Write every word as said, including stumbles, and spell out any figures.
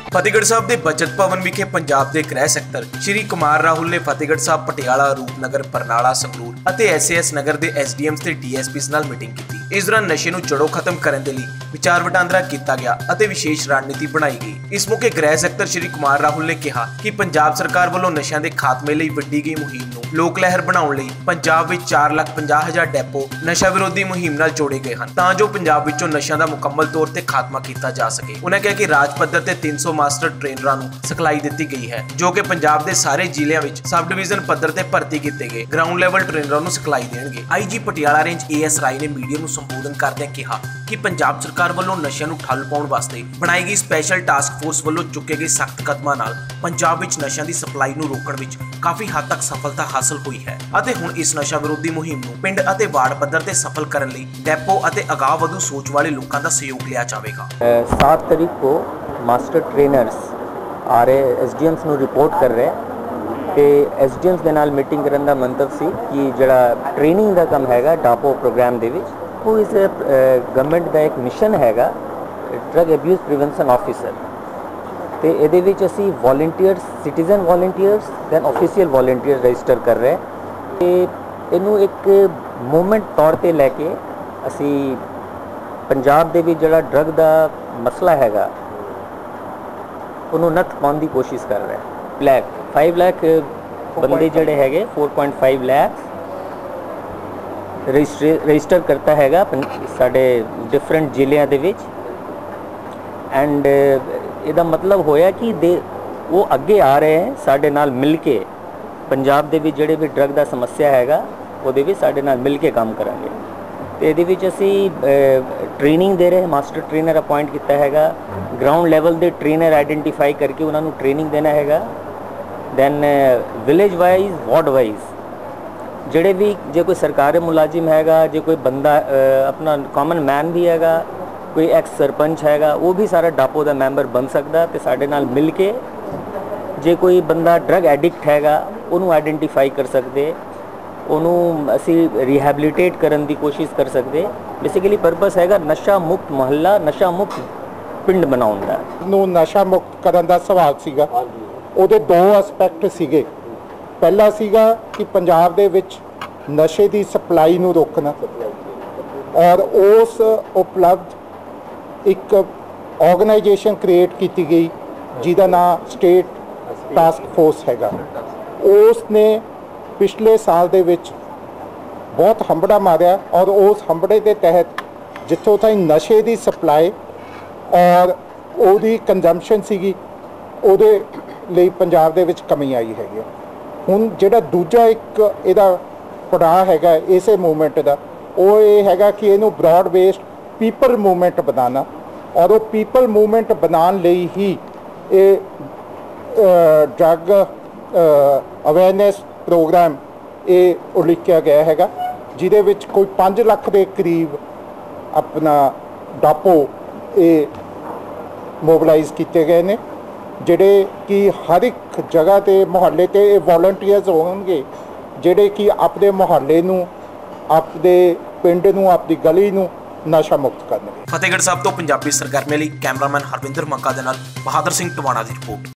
फतेहगढ़ साहब के बचत भवन विखे पंजाब के गृह सैक्टर श्री कुमार राहुल ने फतेहगढ़ साहब, पटियाला, रूपनगर, बरनाला, संगरूर और एस ए एस नगर के एस डी एम्स ते डी एस पीज़ नाल मीटिंग की। इस दौरान नशे नूं जड़ों खत्म करने के लिए विचार वटांदरा किया गया और विशेष रणनीति बनाई गई। इस मौके गृह सैक्टर श्री कुमार राहुल ने कहा कि पंजाब सरकार वालों नशिਆਂ के खात्मे ਲਈ वड्डी गई मुहिम नूं लोक लहर बनाउण लई पंजाब विच चार लाख पचास हज़ार डेपो नशा विरोधी मुहिम नाल जोड़े गए हैं तां जो पंजाब विचों नशिਆਂ ਦਾ मुकम्मल तौर ते खात्मा किया जा सके। उन्हें कहा कि राज पद्धर ते तीन सौ मास्टर ट्रेनरां नूं सिखलाई दी गई है जो कि पंजाब के सारे जिलों में सब डिवीजन पद्धर ते भर्ती किए गए ग्राउंड लैवल ट्रेनरां नूं सिखलाई देणगे। I G Patiala range A S Rai ने मीडिया नूं संबोधन करदे कहा कि पंजाब सरकार वालों नशिਆਂ ਨੂੰ ठल पाउण वास्ते बनाई गई स्पैशल टास्क फोर्स वालों चुके गए सख्त कदमां नाल पंजाब विच नशिਆਂ ਦੀ सप्लाई ਨੂੰ रोकण विच काफी हद तक सफलता हासिल हुई है ਅਤੇ ਹੁਣ ਇਸ ਨਸ਼ਾ ਵਿਰੋਧੀ ਮੁਹਿੰਮ ਨੂੰ ਪਿੰਡ ਅਤੇ ਵਾਰਡ ਪੱਧਰ ਤੇ ਸਫਲ ਕਰਨ ਲਈ ਡੈਪੋ ਅਤੇ ਅਗਾਂਹ ਵਧੂ ਸੋਚ ਵਾਲੇ ਲੋਕਾਂ ਦਾ ਸਹਿਯੋਗ ਲਿਆ ਜਾਵੇਗਾ। सात तारीख को मास्टर ट्रेनर्स आ रहे एस डी एम्स ਨੂੰ ਰਿਪੋਰਟ ਕਰ ਰਹੇ ਤੇ एस डी एम्स ਦੇ ਨਾਲ ਮੀਟਿੰਗ ਕਰਨ ਦਾ ਮੰਤਵ ਸੀ ਕਿ ਜਿਹੜਾ ਟ੍ਰੇਨਿੰਗ ਦਾ ਕੰਮ ਹੈਗਾ ਡਾਪੋ ਪ੍ਰੋਗਰਾਮ ਦੇ ਵਿੱਚ ਉਹ ਇਸ ਗਵਰਨਮੈਂਟ ਦਾ ਇੱਕ ਮਿਸ਼ਨ ਹੈਗਾ ਡਰਗ ਅਬਿਊਜ਼ ਪ੍ਰੀਵੈਂਸ਼ਨ ਆਫਿਸਰ ਤੇ ਇਹਦੇ ਵਿੱਚ ਅਸੀਂ volunteers citizen volunteers then official volunteer register ਕਰ ਰਹੇ ਤੇ ਇਹਨੂੰ ਇੱਕ ਮੂਵਮੈਂਟ ਤੌਰ ਤੇ ਲੈ ਕੇ ਅਸੀਂ ਪੰਜਾਬ ਦੇ ਵਿੱਚ ਜਿਹੜਾ ਡਰਗ ਦਾ ਮਸਲਾ ਹੈਗਾ ਉਹਨੂੰ ਨੱਥ ਪਾਉਣ ਦੀ ਕੋਸ਼ਿਸ਼ ਕਰ ਰਹੇ ਲੱਖ पाँच ਲੱਖ ਬੰਦੇ ਜਿਹੜੇ ਹੈਗੇ चार पॉइंट पाँच ਲੱਖ ਰਜਿਸਟਰ ਰਜਿਸਟਰ ਕਰਤਾ ਹੈਗਾ ਸਾਡੇ ਡਿਫਰੈਂਟ ਜ਼ਿਲ੍ਹਿਆਂ ਦੇ ਵਿੱਚ ਐਂਡ ਇਹਦਾ ਮਤਲਬ ਹੋਇਆ ਕਿ ਦੇ ਉਹ ਅੱਗੇ ਆ ਰਹੇ ਹੈ ਸਾਡੇ ਨਾਲ ਮਿਲ ਕੇ ਪੰਜਾਬ ਦੇ ਵਿੱਚ ਜਿਹੜੇ ਵੀ ਡਰਗ ਦਾ ਸਮੱਸਿਆ ਹੈਗਾ ਉਹਦੇ ਵਿੱਚ ਸਾਡੇ ਨਾਲ ਮਿਲ ਕੇ ਕੰਮ ਕਰਾਂਗੇ ਤੇ ਇਹਦੇ ਵਿੱਚ ਅਸੀਂ ਟ੍ਰੇਨਿੰਗ ਦੇ ਰਹੇ ਮਾਸਟਰ ਟ੍ਰੇਨਰ ਅਪਾਇੰਟ ਕੀਤਾ ਹੈਗਾ ਗਰਾਊਂਡ ਲੈਵਲ ਦੇ ਟ੍ਰੇਨਰ ਆਈਡੈਂਟੀਫਾਈ ਕਰਕੇ ਉਹਨਾਂ ਨੂੰ ਟ੍ਰੇਨਿੰਗ ਦੇਣਾ ਹੈਗਾ then village wise ward wise ਜਿਹੜੇ ਵੀ ਜੇ ਕੋਈ ਸਰਕਾਰੀ ਮੁਲਾਜ਼ਮ ਹੈਗਾ ਜੇ ਕੋਈ ਬੰਦਾ ਆਪਣਾ ਕਾਮਨ ਮੈਨ ਵੀ ਹੈਗਾ कोई एक्स सरपंच हैगा वो भी सारा डापो का मैंबर बन सकता तो साढ़े नाल मिल के जे कोई बंदा ड्रग एडिक्ट हैगा उन्होंने आइडेंटिफाई कर सकते उन्होंने असी रिहैबिलिटेट करने की कोशिश कर सकते। बेसिकली पर्पस हैगा नशा मुक्त मोहल्ला नशा मुक्त पिंड बनाउण दा ਨੂੰ ਨਸ਼ਾ ਮੁਕਤ ਕਰਨ ਦਾ ਸਵਾਲ ਸੀਗਾ। ਉਹਦੇ ਦੋ ਐਸਪੈਕਟ ਸੀਗੇ। ਪਹਿਲਾ ਸੀਗਾ ਕਿ ਪੰਜਾਬ ਦੇ ਵਿੱਚ ਨਸ਼ੇ ਦੀ ਸਪਲਾਈ ਨੂੰ ਰੋਕਣਾ ਔਰ ਉਸ ਉਪਲਬਧ एक ऑर्गेनाइजेशन क्रिएट की गई जिसका नाम स्टेट टास्क फोर्स हैगा। उसने पिछले साल दे विच बहुत हंबड़ा मारिया और उस हंबड़े के तहत जितों ताईं नशे की सप्लाई और उहदी कंजम्पशन सीगी उहदे लई पंजाब दे विच कमी आई हैगी। हुण जिहड़ा दूजा एक इहदा पड़ाव हैगा इसे मूवमेंट का वो ये हैगा कि इहनूं ब्रॉड बेस्ड पीपल मूवमेंट बनाना और वो पीपल मूवमेंट बनाने लई ही ये ड्रग अवेयरनेस प्रोग्राम ये उलिखिया गया हैगा जिहदे विच कोई पाँच लाख के करीब अपना डापो ये मोबलाइज किए गए ने जिहड़े कि हर एक जगह ते मुहल्ले ते वॉलंटियर्स होणगे जिहड़े कि अपने मुहल्ले नूं अपने पिंड नूं अपनी गली नूं नशा मुक्त करने। फतेहगढ़ साहब तो पंजाबी सरगर्मी ਲਈ ਕੈਮਰਾਮੈਨ ਹਰਵਿੰਦਰ ਮੰਗਾ ਦੇ ਨਾਲ ਬਹਾਦਰ ਸਿੰਘ ਟਵਾਣਾ ਦੀ ਰਿਪੋर्ट।